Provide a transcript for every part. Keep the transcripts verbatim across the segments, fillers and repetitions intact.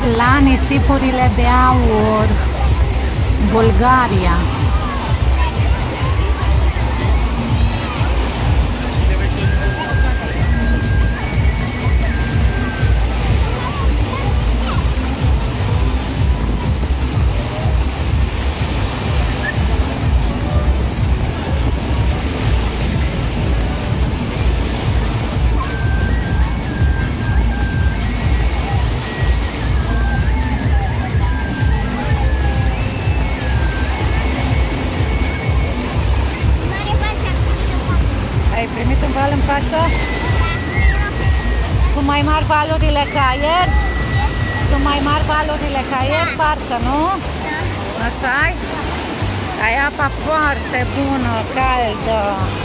la nisipurile de aur, Bulgaria. Ai primit un val în față? Sunt mai mari valurile ca ieri? Sunt mai mari valurile ca ieri, parcă, nu? Așa-i? Ai apa foarte bună, caldă.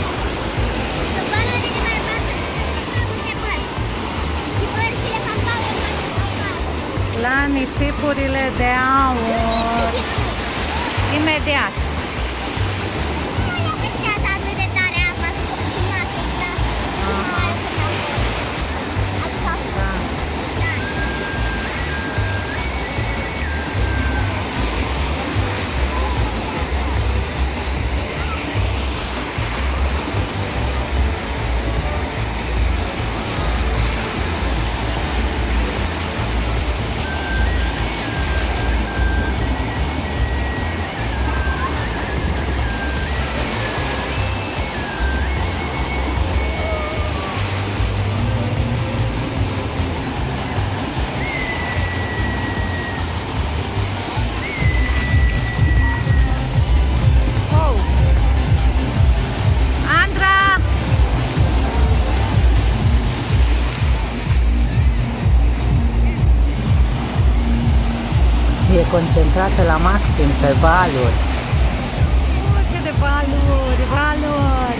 La nisipurile de aur. Imediat. E concentrată la maxim pe valuri. Oh, ce de valuri, valuri!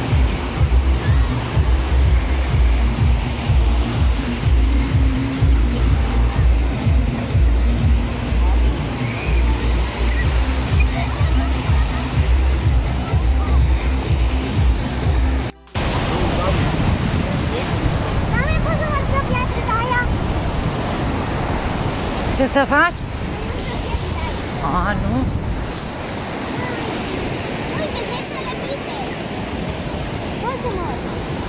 Ce să faci? A, nu. Uite, vezi să le prinde. Poți să mă...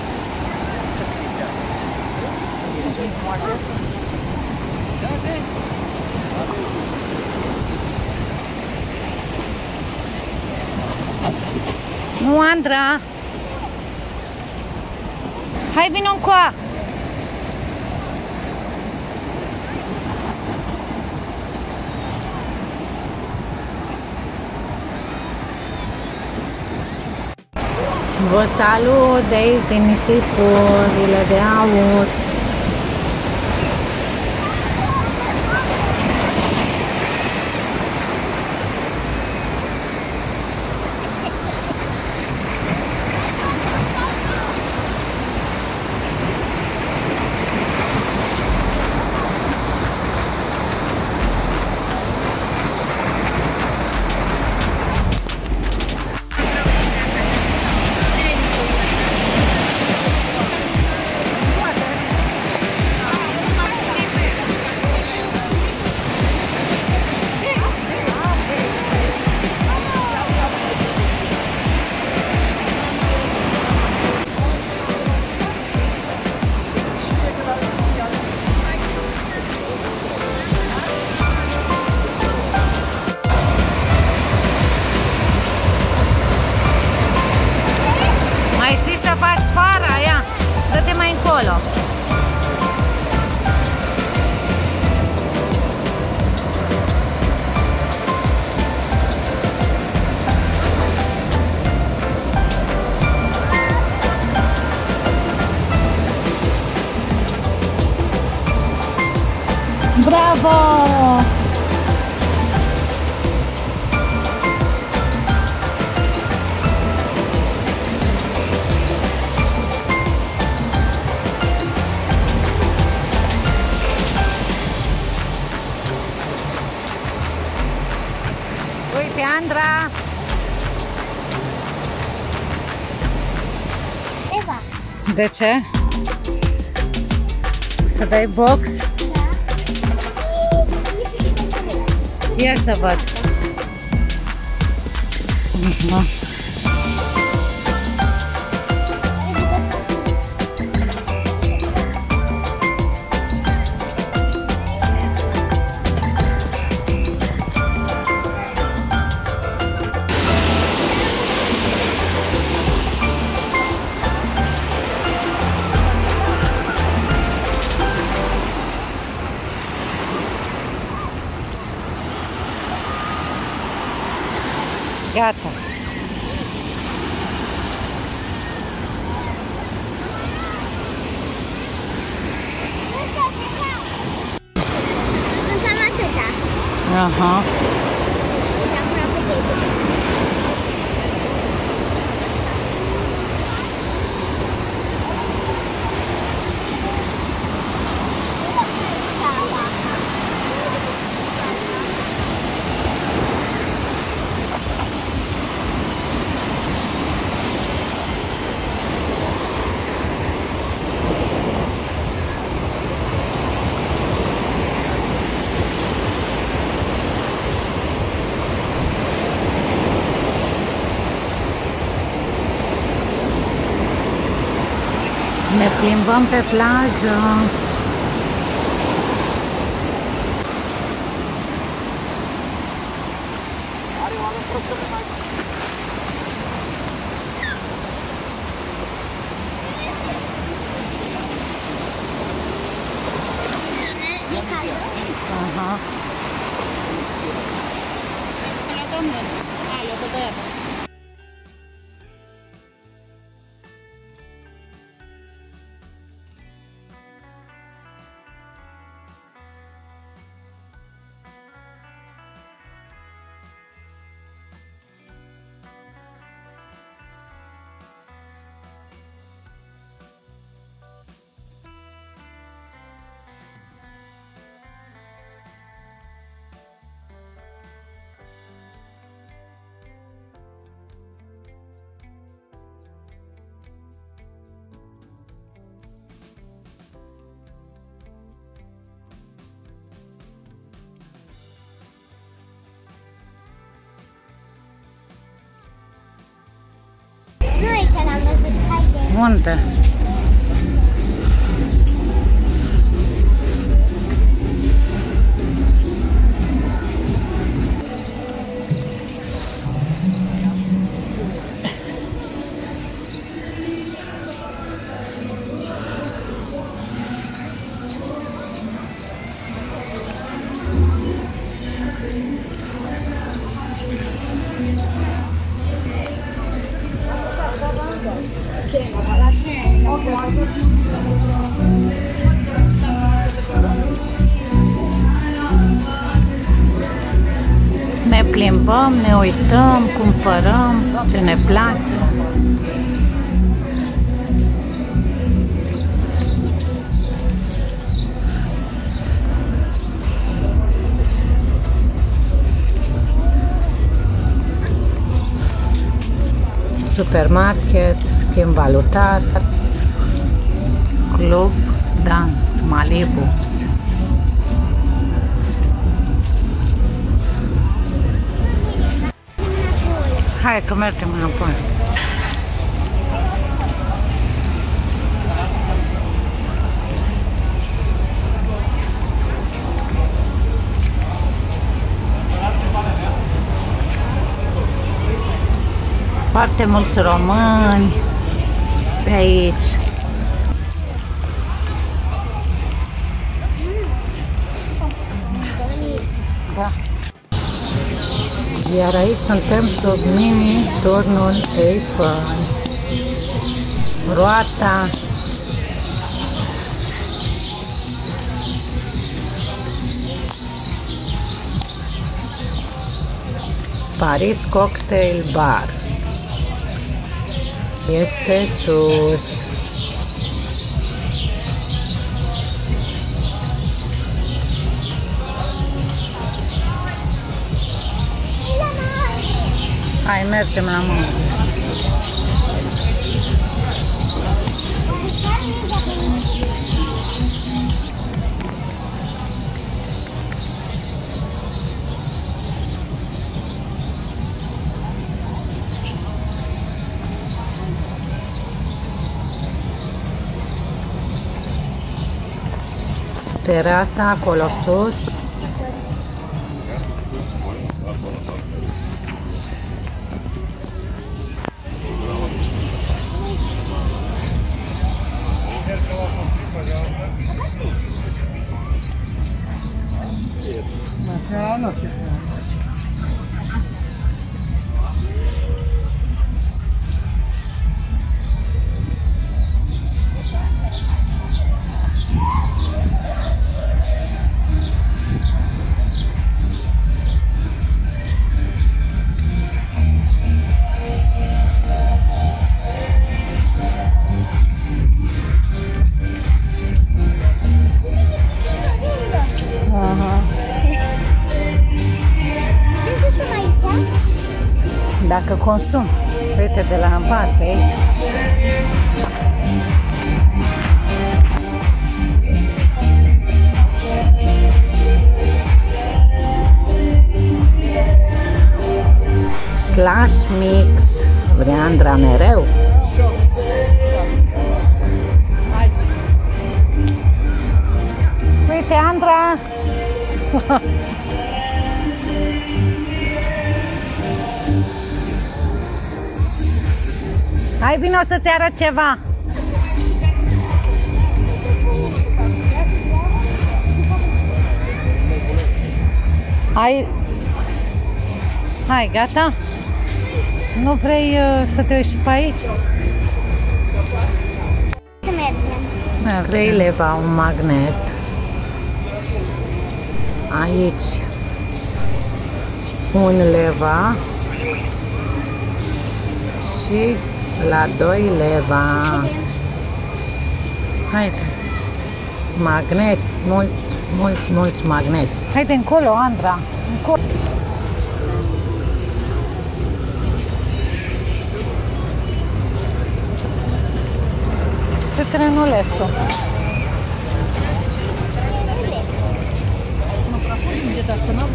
Nu, Andra! Hai, vino încoa! Vă salut de aici, din nisipurile de aur. Mai știi să faci sfara? Ia, dă-te mai încolo. Bravo! Uite, Andra! Eva! De ce? Să dai box? Da. Ia să văd. Uh-huh. Gata. Cam atâta. Aha. Ne plimbăm pe plajă. Aha. Să le dăm noi. Hai, eu dă băiatul. Nu aici l-am văzut, haide. Unde? Ne plimbăm, ne uităm, cumpărăm ce ne place. Supermarket, schimb valutar, club, dans, Malibu. Hai că mergem înapoi. Foarte mulți români pe aici. Da. Iar aici suntem sub mini-turnul Eiffel. Roata. Paris Cocktail Bar. Este sus. Hai, mergem la mână. terasa acolo sus. Dacă consum, uite, de la ambar pe aici. Slash mix. Vrea Andra mereu? Uite, Andra! Hai, vino să-ți arăt ceva. Hai. Hai, gata? Nu vrei uh, să te uiți și pe aici? Să mergem. trei leva un magnet. Aici un leva. Și la doi leva. Haide. Magneți, mulți, mulți, mulți magneți. Haide încolo, Andra. Încolo. Ce trenulețul.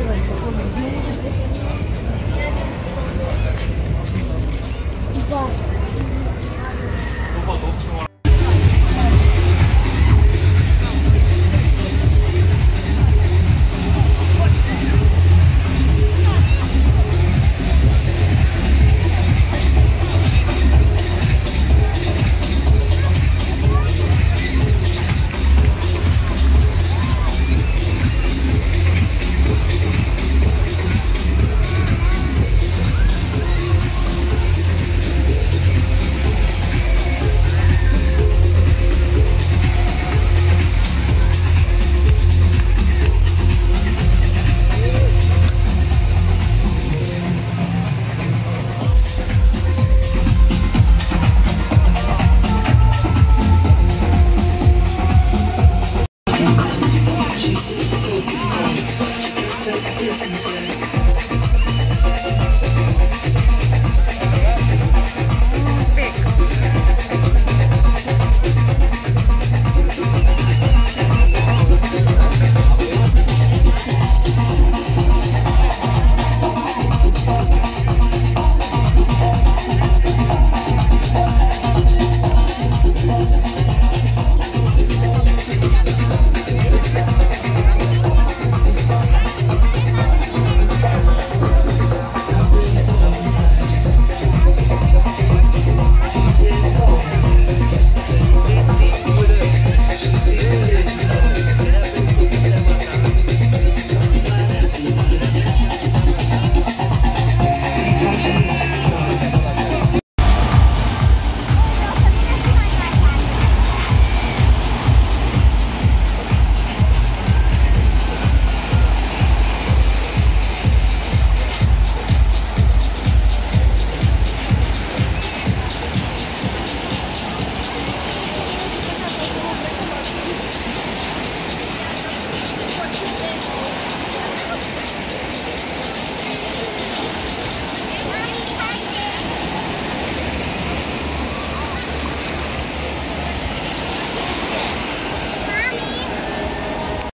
Da.